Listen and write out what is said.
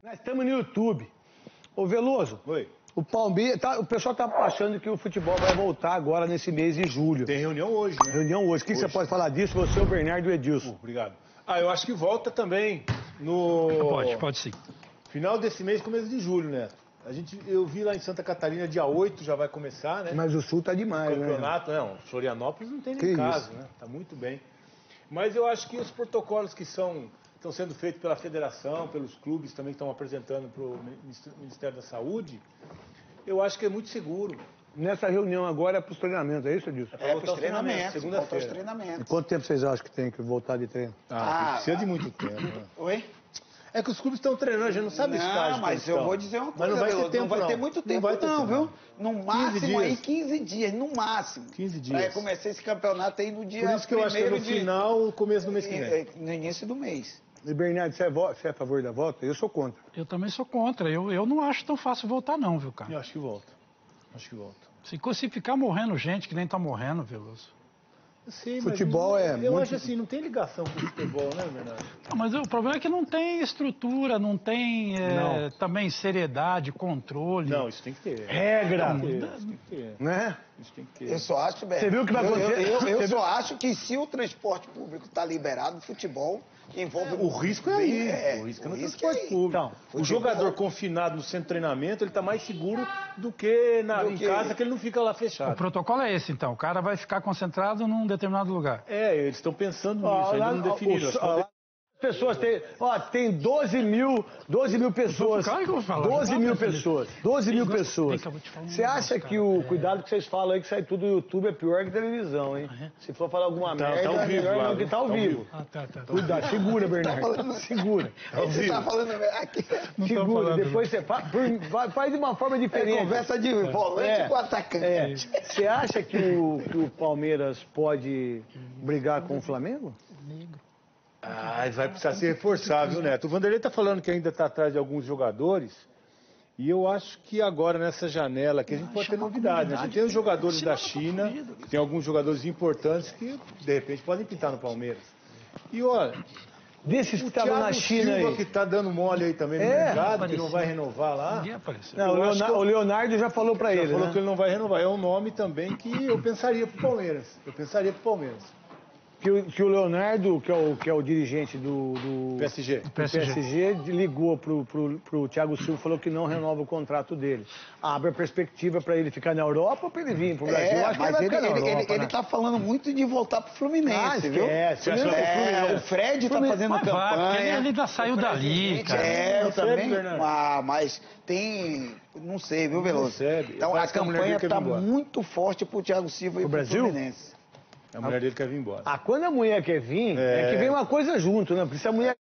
Nós estamos no YouTube. Ô Veloso, Oi. o Palmeiras, o pessoal tá achando que o futebol vai voltar agora nesse mês de julho. Tem reunião hoje, né? Reunião hoje. O que você pode falar disso? Você, o Bernardo e o Edilson. Obrigado. Eu acho que volta também no... Pode sim. Final desse mês, começo de julho, né? Eu vi lá em Santa Catarina, dia 8 já vai começar, né? Mas o Sul tá demais, o campeonato, né? Florianópolis não tem nem caso, né? Tá muito bem. Mas eu acho que os protocolos que estão sendo feitos pela federação, pelos clubes também que estão apresentando para o Ministério da Saúde, eu acho que é muito seguro. Nessa reunião agora é para os treinamentos, é isso, Edilson? É para os treinamentos, segunda-feira. E quanto tempo vocês acham que tem que voltar de treino? Precisa de muito tempo. Né? Oi? É que os clubes estão treinando, a gente não sabe o estágio. Não, mas eu vou dizer uma coisa, mas não vai ter tempo, não vai ter muito tempo não, viu? No máximo aí 15 dias, no máximo. 15 dias. Pra começar esse campeonato aí no dia 1º Por isso que eu acho que é no final, no começo do mês que vem. No início do mês. E Bernardo, você é a favor da volta? Eu sou contra. Eu também sou contra. Eu não acho tão fácil voltar não, viu, cara? Eu acho que volta. Acho que volta. Se ficar morrendo gente que nem tá morrendo, Veloso. Sim, futebol eu acho assim, não tem ligação com o futebol, né, Bernardo? Não, mas o problema é que não tem estrutura, não tem também seriedade, controle. Não, isso tem que ter. Regra. Isso tem que ter. Né? Isso tem que ter. Eu só acho, Você viu o que vai acontecer? Eu só acho que se o transporte público está liberado, o futebol envolve... O risco é aí. O risco é no transporte público. Então, o jogador confinado no centro de treinamento, ele está mais seguro do que em casa, que ele não fica lá fechado. O protocolo é esse, então. O cara vai ficar concentrado num determinado lugar. Eles estão pensando nisso, ainda não definiram. Pessoas tem 12 mil pessoas. Claro que eu vou falar. 12 mil pessoas. 12 mil pessoas. Você acha que o cuidado que vocês falam aí, que sai tudo no YouTube, é pior que televisão, hein? Se for falar alguma merda, tá ao vivo, é melhor do que tá ao vivo. Tá. Cuidado, segura, Bernardo. Segura. Você tá falando aqui. Segura, depois você faz de uma forma diferente. Conversa de volante com atacante. Você acha que o Palmeiras pode brigar com o Flamengo? Vai precisar se reforçar, viu, Neto? O Vanderlei tá falando que ainda está atrás de alguns jogadores. E eu acho que agora, nessa janela aqui, a gente pode ter novidade. A gente tem os jogadores da China, tem alguns jogadores importantes que, de repente, podem pintar no Palmeiras. E olha, desses que estavam na China Silva, aí, que tá dando mole aí também no mercado, que não vai renovar lá. Ninguém apareceu. Não, o Leonardo já falou para ele, falou que ele não vai renovar. É um nome também que eu pensaria pro Palmeiras. Que o Leonardo, que é o dirigente do PSG. PSG, ligou pro Thiago Silva e falou que não renova o contrato dele. Abre a perspectiva para ele ficar na Europa ou para ele vir pro Brasil? Eu acho que ele tá falando muito de voltar pro Fluminense, viu? O Fred tá fazendo campanha. Ele já saiu dali, cara. Eu também. Mas tem... Não sei, viu, Veloso? Então a campanha tá muito forte pro Thiago Silva e pro Fluminense. A mulher dele quer vir embora. Quando a mulher quer vir, é que vem uma coisa junto, né? Porque se a mulher